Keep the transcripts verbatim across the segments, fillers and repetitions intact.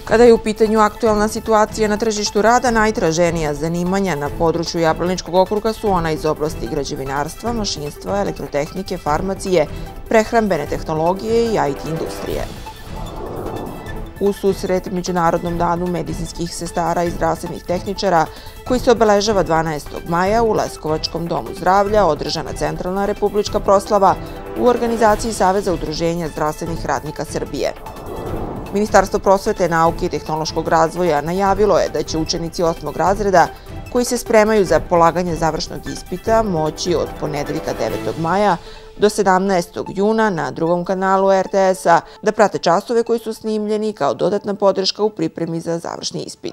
Kada je u pitanju aktuelna situacija na tržištu rada, najtraženija zanimanja na području Jablaničkog okruga su ona iz oblasti građevinarstva, mašinstva, elektrotehnike, farmacije, prehrambene tehnologije i I T industrije. U susret Međunarodnom danu medicinskih sestara i zdravstvenih tehničara, koji se obeležava dvanaestog maja u Leskovačkom domu zdravlja, održana centralna republička proslava u organizaciji Saveza udruženja zdravstvenih radnika Srbije. Ministarstvo prosvete, nauke i tehnološkog razvoja najavilo je da će učenici osmog razreda koji se spremaju za polaganje završnog ispita moći od ponedeljka devetog maja do sedamnaestog juna na drugom kanalu R T S-a da prate časove koji su snimljeni kao dodatna podrška u pripremi za završni ispit.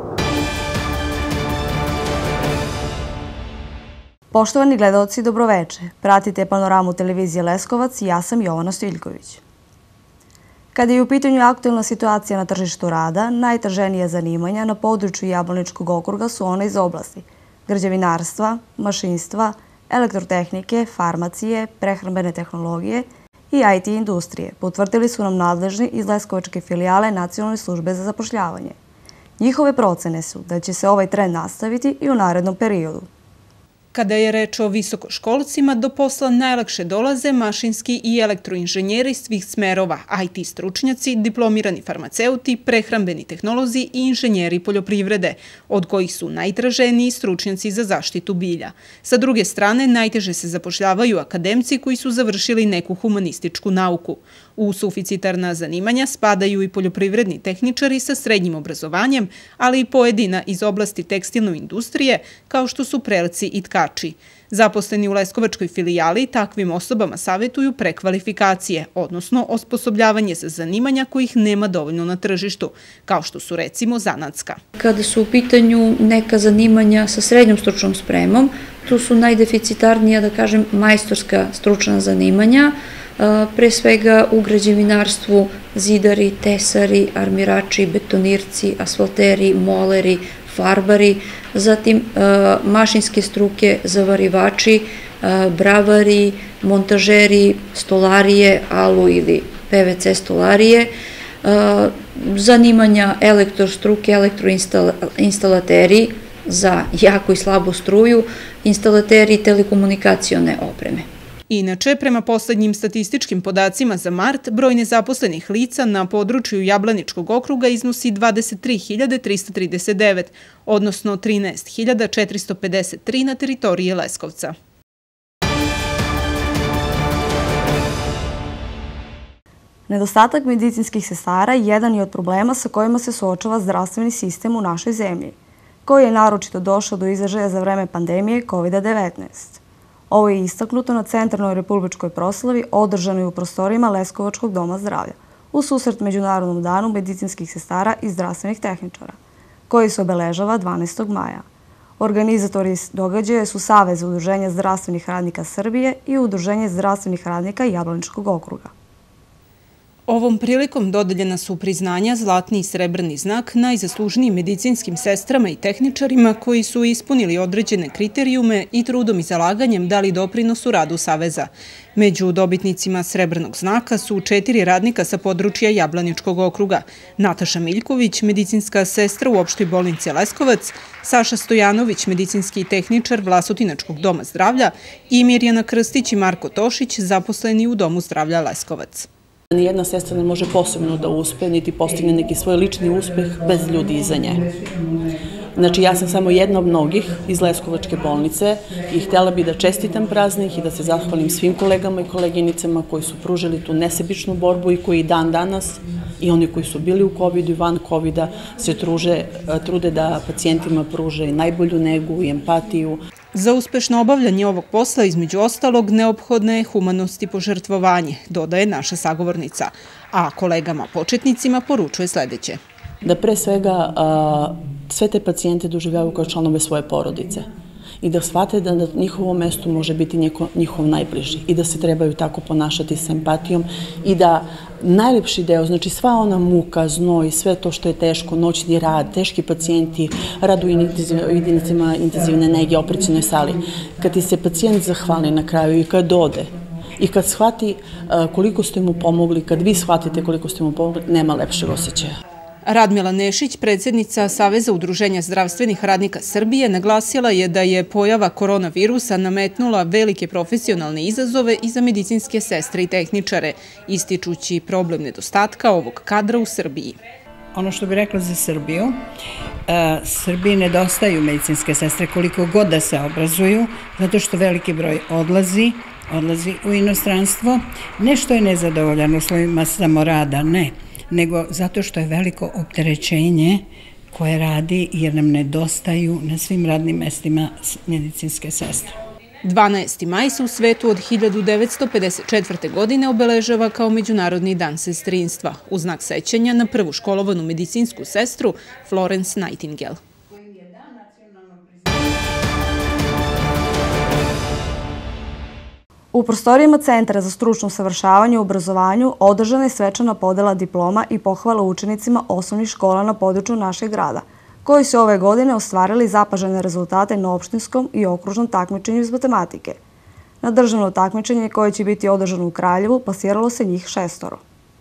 Poštovani gledaoci, dobroveče. Pratite panoramu televizije Leskovac i ja sam Jovana Stojiljković. Kada je u pitanju aktuelna situacija na tržištu rada, najtraženija zanimanja na području Jablaničkog okruga su one iz oblasti građevinarstva, mašinstva, elektrotehnike, farmacije, prehrambene tehnologije i I T industrije, potvrdili su nam nadležni iz Leskovačke filijale Nacionalne službe za zapošljavanje. Njihove procene su da će se ovaj trend nastaviti i u narednom periodu. Kada je reč o visokoškolcima, do posla najlakše dolaze mašinski i elektroinženjeri svih smerova, I T stručnjaci, diplomirani farmaceuti, prehrambeni tehnolozi i inženjeri poljoprivrede, od kojih su najtraženiji stručnjaci za zaštitu bilja. Sa druge strane, najteže se zapošljavaju akademci koji su završili neku humanističku nauku. U suficitarna zanimanja spadaju i poljoprivredni tehničari sa srednjim obrazovanjem, ali i pojedina iz oblasti tekstilne industrije, kao što su prelci i tkači. Zaposleni u Leskovačkoj filijali takvim osobama savjetuju prekvalifikacije, odnosno osposobljavanje za zanimanja kojih nema dovoljno na tržištu, kao što su recimo zanatska. Kada su u pitanju neka zanimanja sa srednjom stručnom spremom, tu su najdeficitarnija, da kažem, majstorska stručna zanimanja, pre svega u građevinarstvu zidari, tesari, armirači, betonirci, asfalteri, moleri, farbari, zatim mašinske struke, zavarivači, bravari, montažeri, stolarije, alu ili P V C stolarije, zanimanja elektrostruke, elektroinstalateri za jaku i slabu struju, instalateri telekomunikacione opreme. Inače, prema poslednjim statističkim podacima za mart, broj nezaposlenih lica na području Jablaničkog okruga iznosi dvadeset tri hiljade trista trideset devet, odnosno trinaest hiljada četiristo pedeset tri na teritoriji Leskovca. Nedostatak medicinskih sestara jedan je od problema sa kojima se suočava zdravstveni sistem u našoj zemlji, koji je naročito došao do izražaja za vreme pandemije kovid devetnaest. Ovo je istaknuto na centralnoj republičkoj proslavi održanoj u prostorijama Leskovačkog doma zdravlja u susret Međunarodnom danu medicinskih sestara i zdravstvenih tehničara, koji se obeležava dvanaestog maja. Organizatori događaja su Savez udruženja zdravstvenih radnika Srbije i Udruženje zdravstvenih radnika Jablaničkog okruga. Ovom prilikom dodeljena su priznanja zlatni i srebrni znak najzaslužnijim medicinskim sestrama i tehničarima koji su ispunili određene kriterijume i trudom i zalaganjem dali doprinos u radu Saveza. Među dobitnicima srebrnog znaka su četiri radnika sa područja Jablaničkog okruga: Nataša Miljković, medicinska sestra u opštoj bolnici Leskovac, Saša Stojanović, medicinski tehničar Vlasutinačkog doma zdravlja i Mirjana Krstić i Marko Tošić, zaposleni u Domu zdravlja Leskovac. Nijedna sestra ne može posebno da uspe, niti postigne neki svoj lični uspeh bez ljudi iza nje. Znači, ja sam samo jedna od mnogih iz Leskovačke bolnice i htjela bi da čestitam praznik i da se zahvalim svim kolegama i koleginicama koji su pružili tu nesebičnu borbu i koji dan danas i oni koji su bili u kovidu i van kovida se trude da pacijentima pruže najbolju negu i empatiju. Za uspešno obavljanje ovog posla, između ostalog, neophodna je humanost i požrtvovanje, dodaje naša sagovornica, a kolegama početnicima poručuje sledeće. Da pre svega sve te pacijente doživljavaju kao članove svoje porodice i da shvate da na njihovom mestu može biti njihov najbliži i da se trebaju tako ponašati sa empatijom i da najlepši deo, znači sva ona muka, znoj, sve to što je teško, noćni rad, teški pacijenti, rad u jedinicama intenzivne nege, operacionoj sali, kad ti se pacijent zahvali na kraju i kad ode i kad shvati koliko ste mu pomogli, kad vi shvatite koliko ste mu pomogli, nema lepšeg osjećaja. Radmila Nešić, predsjednica Saveza udruženja zdravstvenih radnika Srbije, naglasila je da je pojava koronavirusa nametnula velike profesionalne izazove i za medicinske sestre i tehničare, ističući problem nedostatka ovog kadra u Srbiji. Ono što bih rekla za Srbiju, Srbiji nedostaju medicinske sestre koliko god da se obrazuju, zato što veliki broj odlazi, odlazi u inostranstvo. Ne što je nezadovoljan uslovima samo rada, ne, nego zato što je veliko opterećenje koje radi jer nam nedostaju na svim radnim mestima medicinske sestre. dvanaesti maj se u svetu od hiljadu devetsto pedeset četvrte. godine obeležava kao Međunarodni dan sestrinstva, u znak sećanja na prvu školovanu medicinsku sestru Florence Nightingale. U prostorijama Centra za stručno usavršavanje u obrazovanju održana je svečana podela diploma i pohvala učenicima osnovnih škola na području našeg grada, koji su ove godine ostvarili zapažene rezultate na opštinskom i okružnom takmičenju iz matematike. Na državno takmičenje koje će biti održano u Kraljevu plasiralo se njih šestoro.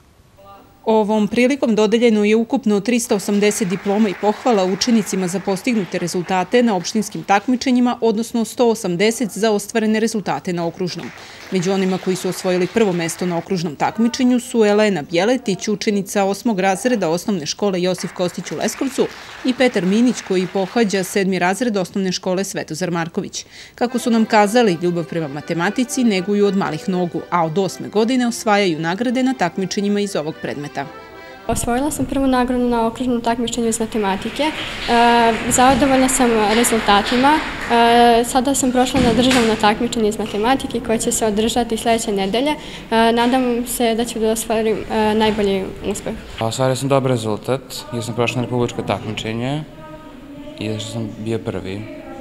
Ovom prilikom dodeljeno je ukupno trista osamdeset diploma i pohvala učenicima za postignute rezultate na opštinskim takmičenjima, odnosno sto osamdeset za ostvarene rezultate na okružnom. Među onima koji su osvojili prvo mesto na okružnom takmičenju su Elena Bjeletić, učenica osmog razreda osnovne škole Josif Kostić u Leskovcu, i Petar Minić, koji pohađa sedmi razred osnovne škole Svetozar Marković. Kako su nam kazali, ljubav prema matematici neguju od malih nogu, a od osme godine osvajaju nagrade na takmičenjima iz ovog predmeta. Osvojila sam prvu nagradu na okružnom takmičenju iz matematike. Zadovoljna sam rezultatima. Sada sam prošla na državno takmičenje iz matematike koje će se održati sljedeće nedelje. Nadam se da ću da ostvarim najbolji uspeh. Ostvario sam dobar rezultat jer sam prošla na republičko takmičenje i da sam bio prvi.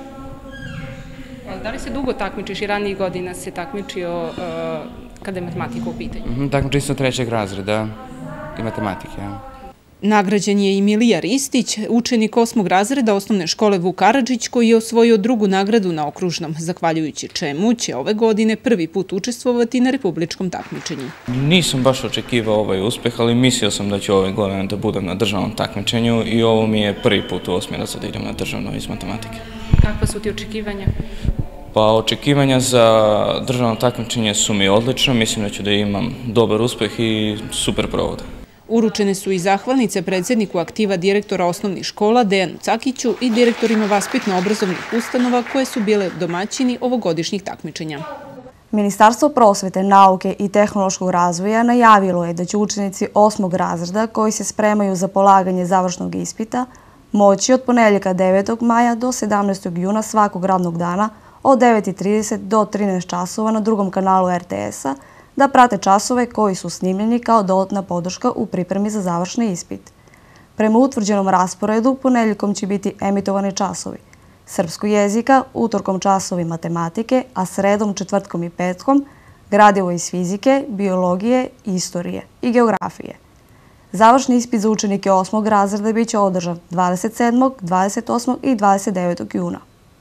Da li se dugo takmičiš i ranijih godina se takmičio kada je matematika u pitanju? Takmičio sam trećeg razreda i matematike. Nagrađen je i Milija Ristić, učenik osmog razreda osnovne škole Vuk Karadžić, koji je osvojio drugu nagradu na okružnom, zahvaljujući čemu će ove godine prvi put učestvovati na republičkom takmičenju. Nisam baš očekivao ovaj uspeh, ali mislio sam da ću ove godine da budem na državnom takmičenju i ovo mi je prvi put u osmi razred da idem na državno iz matematike. Kakva su ti očekivanja? Pa očekivanja za državno takmičenje su mi odlična, mislim da ću da imam dobar uspeh i super provod. Uručene su i zahvalnice predsjedniku aktiva direktora osnovnih škola Dejanu Cakiću i direktorima vaspitno-obrazovnih ustanova koje su bile domaćini ovogodišnjih takmičenja. Ministarstvo prosvete, nauke i tehnološkog razvoja najavilo je da će učenici osmog razreda koji se spremaju za polaganje završnog ispita moći od ponedjeljka devetog maja do sedamnaestog juna svakog radnog dana od devet i trideset do trinaest časova na drugom kanalu er te es-a da prate časove koji su snimljeni kao dodatna podrška u pripremi za završni ispit. Prema utvrđenom rasporedu, ponedjeljkom će biti emitovani časovi srpskog jezika, utorkom časovi matematike, a sredom, četvrtkom i petkom gradivo iz fizike, biologije, istorije i geografije. Završni ispit za učenike osmog razreda biće održan dvadeset sedmog, dvadeset osmog i dvadeset devetog juna.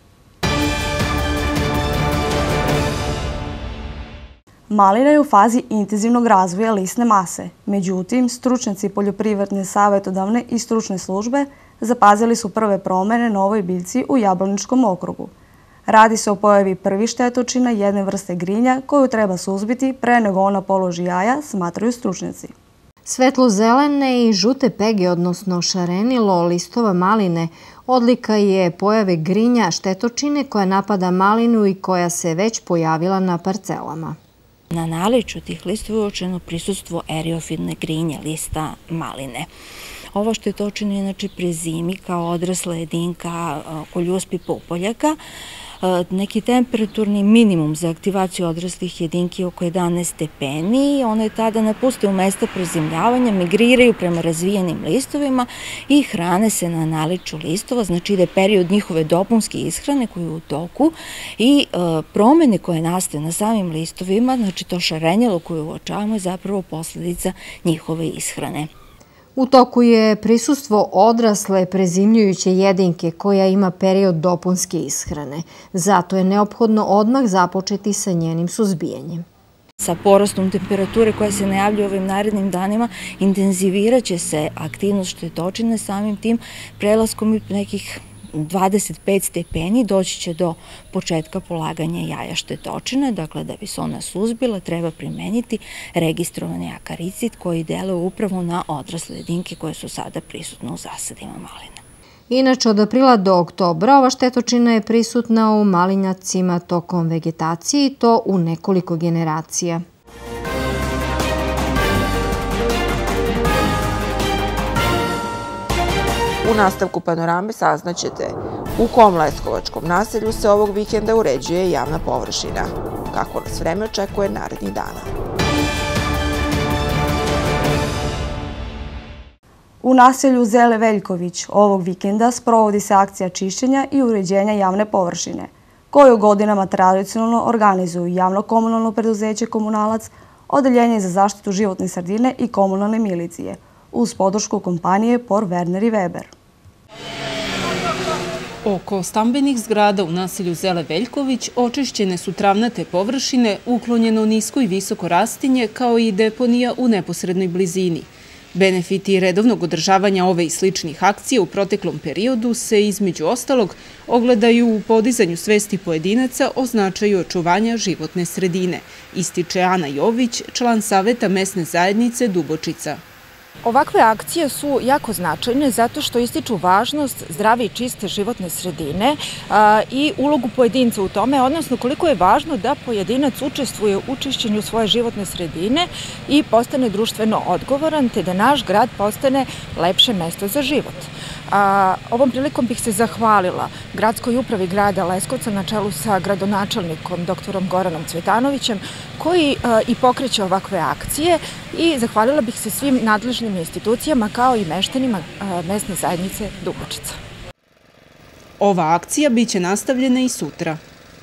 Malina je u fazi intenzivnog razvoja lisne mase. Međutim, stručnjaci poljoprivredne savjetodavne i stručne službe zapazili su prve promjene na ovoj biljci u Jablaničkom okrugu. Radi se o pojavi prvih štetočina jedne vrste grinja koju treba suzbiti pre nego ona položi jaja, smatraju stručnjaci. Svetlo-zelene i žute pege, odnosno šarenilo listova maline, odlika je pojave grinja štetočine koja napada malinu i koja se već pojavila na parcelama. Na naličju tih listova je uočeno prisustvo eriofilne grinje lista maline. Ova štetočina je inače pri zimi kao odrasla jedinka koljuspi pupoljaka. Neki temperaturni minimum za aktivaciju odraslih jedinki je oko jedanaest stepeni. One tada napuste u mesta prezimljavanja, migriraju prema razvijenim listovima i hrane se na naličju listova, znači ide period njihove dopunske ishrane koji je u toku i promene koje nastaju na samim listovima, znači to šarenjelo koje uočavamo je zapravo posljedica njihove ishrane. U toku je prisustvo odrasle prezimljujuće jedinke koja ima period dopunske ishrane. Zato je neophodno odmah započeti sa njenim suzbijanjem. Sa porastom temperature koja se najavljuje ovim narednim danima, intenzivirat će se aktivnost štetočine, samim tim prelaskom nekih dvadeset pet stepeni doći će do početka polaganja jaja štetočine. Dakle, da bi se ona suzbila, treba primeniti registrovani akaricid koji deluje upravo na odrasle jedinke koje su sada prisutne u zasadima maline. Inače, od aprila do oktobra ova štetočina je prisutna u malinjacima tokom vegetacije i to u nekoliko generacija. U nastavku panorame saznaćete u kom leskovačkom naselju se ovog vikenda uređuje javna površina. Kako nas vreme očekuje narednih dana. U naselju Zele Veljković ovog vikenda sprovodi se akcija čišćenja i uređenja javne površine, koju godinama tradicionalno organizuju javno-komunalno preduzeće Komunalac, Odeljenje za zaštitu životne sredine i komunalne milicije, uz podršku kompanije Por Werner i Weber. Oko stambenih zgrada u naselju Zele Veljković očišćene su travnate površine, uklonjeno nisko i visoko rastinje, kao i deponija u neposrednoj blizini. Benefiti redovnog održavanja ove i sličnih akcija u proteklom periodu se, između ostalog, ogledaju u podizanju svesti pojedinaca o značaju očuvanja životne sredine, ističe Ana Jović, član Saveta mesne zajednice Dubočica. Ovakve akcije su jako značajne zato što ističu važnost zdrave i čiste životne sredine i ulogu pojedinca u tome, odnosno koliko je važno da pojedinac učestvuje u čišćenju svoje životne sredine i postane društveno odgovoran, te da naš grad postane lepše mesto za život. Ovom prilikom bih se zahvalila gradskoj upravi grada Leskovca na čelu sa gradonačelnikom doktorom Goranom Cvetanovićem koji i pokreće ovakve akcije i zahvalila bih se svim nadležnim institucijama kao i meštanima mesne zajednice Dubočica. Ova akcija biće nastavljena i sutra.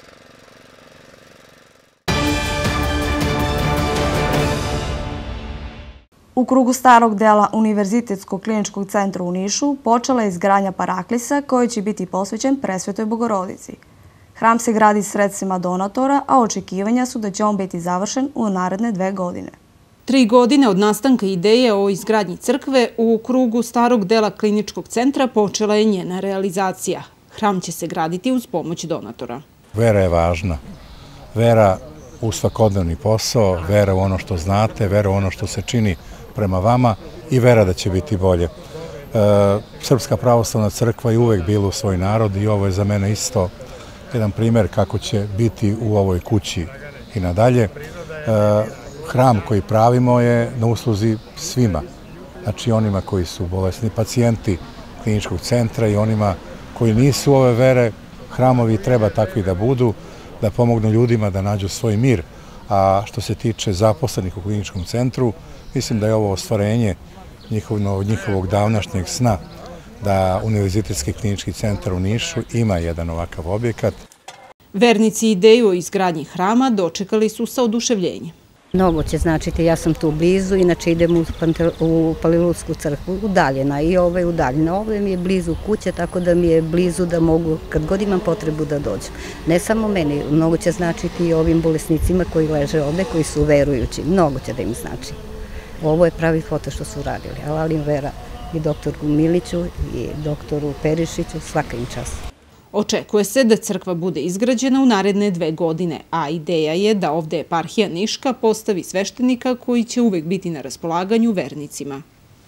U krugu starog dela Univerzitetskog kliničkog centra u Nišu počela je izgradnja paraklisa koji će biti posvećen Presvetoj Bogorodici. Hram se gradi sredstvima donatora, a očekivanja su da će on biti završen u naredne dve godine. Tri godine od nastanka ideje o izgradnji crkve u krugu starog dela kliničkog centra počela je njena realizacija. Hram će se graditi uz pomoć donatora. Vera je važna. Vera u svakodnevni posao, vera u ono što znate, vera u ono što se čini prema vama i vera da će biti bolje. Srpska pravoslavna crkva je uvek bila u svoj narod i ovo je za mene isto jedan primer kako će biti u ovoj kući i nadalje. Hram koji pravimo je na usluzi svima, znači onima koji su bolesni pacijenti kliničkog centra i onima koji nisu ove vere. Hramovi treba takvi da budu, da pomognu ljudima da nađu svoj mir. A što se tiče zaposlenih u kliničkom centru, mislim da je ovo ostvarenje njihovog davnašnjeg sna da Univerzitetski klinički centar u Nišu ima jedan ovakav objekat. Vernici ideju o izgradnji hrama dočekali su sa oduševljenjem. Mnogo će značiti, ja sam tu blizu, inače idem u Palilutsku crkvu, udaljena i ove udaljena. Ove mi je blizu kuće, tako da mi je blizu da mogu, kad god imam potrebu da dođem. Ne samo meni, mnogo će značiti i ovim bolesnicima koji leže ovde, koji su verujući, mnogo će da im znači. Ovo je pravi foto što su radili, ali im vera i doktoru Miliću i doktoru Perišiću, svaka im čast. Očekuje se da crkva bude izgrađena u naredne dve godine, a ideja je da ovde eparhija Niška postavi sveštenika koji će uvek biti na raspolaganju vernicima.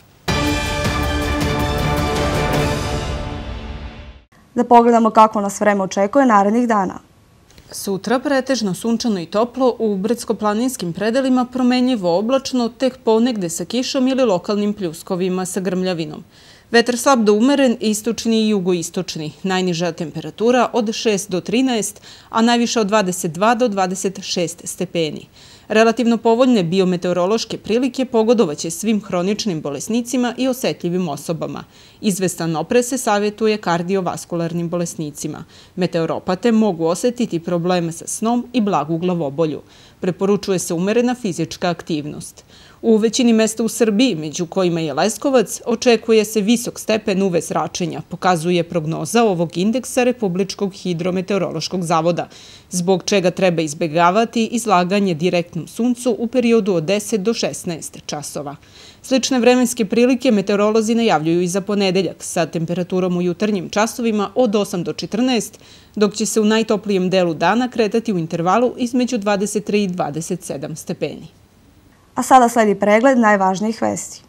Da pogledamo kako nas vreme očekuje narednih dana. Sutra pretežno sunčano i toplo, u brdsko-planinskim predelima promenljivo oblačno, tek ponegde sa kišom ili lokalnim pljuskovima sa grmljavinom. Vetar slab do umeren, istočni i jugoistočni. Najniža temperatura od šest do trinaest, a najviša od dvadeset dva do dvadeset šest stepeni. Relativno povoljne biometeorološke prilike pogodovaće svim hroničnim bolesnicima i osetljivim osobama. Izvestan oprez se savjetuje kardiovaskularnim bolesnicima. Meteoropate mogu osetiti probleme sa snom i blagu glavobolju. Preporučuje se umerena fizička aktivnost. U većini mesta u Srbiji, među kojima je Leskovac, očekuje se visok stepen U V zračenja, pokazuje prognoza ovog indeksa Republičkog hidrometeorološkog zavoda, zbog čega treba izbegavati izlaganje direktnom zapadnom suncu u periodu od deset do šesnaest časova. Slične vremenske prilike meteorolozi najavljuju i za ponedeljak sa temperaturom u jutarnjim časovima od osam do četrnaest, dok će se u najtoplijem delu dana kretati u intervalu između dvadeset tri i dvadeset sedam stepeni. A sada sledi pregled najvažnijih vesti.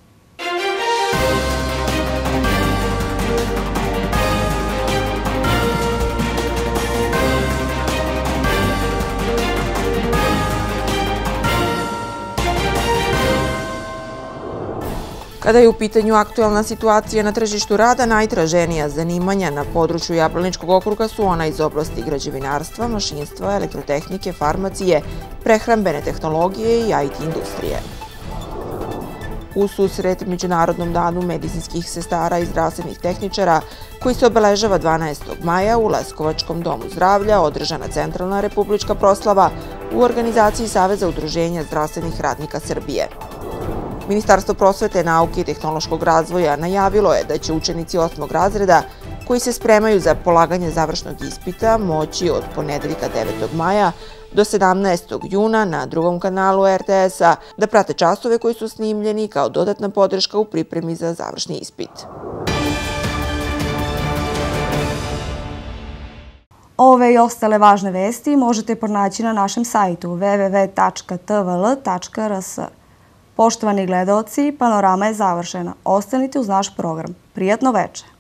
Kada je u pitanju aktuelna situacija na tržištu rada, najtraženija zanimanja na području Jablaničkog okruga su ona iz oblasti građevinarstva, mašinstva, elektrotehnike, farmacije, prehrambene tehnologije i I T industrije. U susret Međunarodnom danu medicinskih sestara i zdravstvenih tehničara, koji se obeležava dvanaestog maja u Leskovačkom domu zdravlja, održana centralna republička proslava u organizaciji Saveza udruženja zdravstvenih radnika Srbije. Ministarstvo prosvete, nauke i tehnološkog razvoja najavilo je da će učenici osmog razreda koji se spremaju za polaganje završnog ispita moći od ponedeljka devetog maja do sedamnaestog juna na drugom kanalu R T S-a da prate časove koji su snimljeni kao dodatna podrška u pripremi za završni ispit. Ove i ostale važne vesti možete pronaći na našem sajtu w w w tačka t v l tačka r s. Poštovani gledaoci, panorama je završena. Ostanite uz naš program. Prijatno veče!